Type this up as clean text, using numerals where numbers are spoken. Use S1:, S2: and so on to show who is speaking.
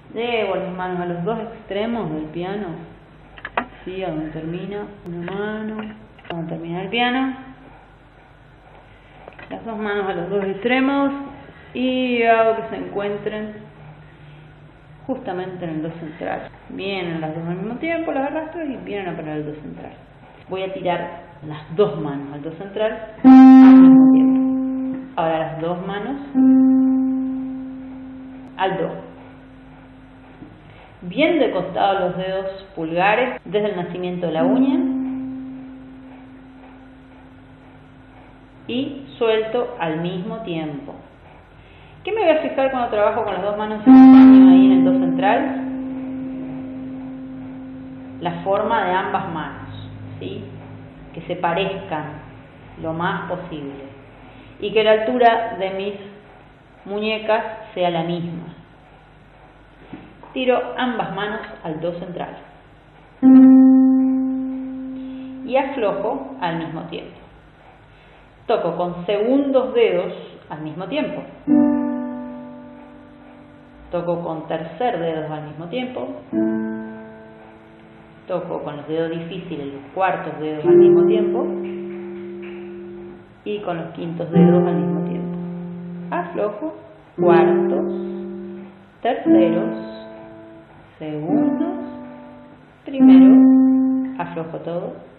S1: Llevo las manos a los dos extremos del piano, ¿sí? A donde termina una mano, a donde termina el piano. Las dos manos a los dos extremos y hago que se encuentren justamente en el do central. Vienen las dos al mismo tiempo, las arrastro y vienen a parar el do central. Voy a tirar las dos manos al do central al mismo tiempo. Ahora las dos manos al do. Bien de costado los dedos pulgares desde el nacimiento de la uña y suelto al mismo tiempo. ¿Qué me voy a fijar cuando trabajo con las dos manos simultáneas ahí en el do central? La forma de ambas manos, ¿sí? Que se parezcan lo más posible y que la altura de mis muñecas sea la misma. Tiro ambas manos al do central y aflojo al mismo tiempo. Toco con segundos dedos al mismo tiempo. Toco con tercer dedos al mismo tiempo. Toco con los dedos difíciles, los cuartos dedos al mismo tiempo. Y con los quintos dedos al mismo tiempo. Aflojo, cuartos, terceros, segundos, primeros, aflojo todo.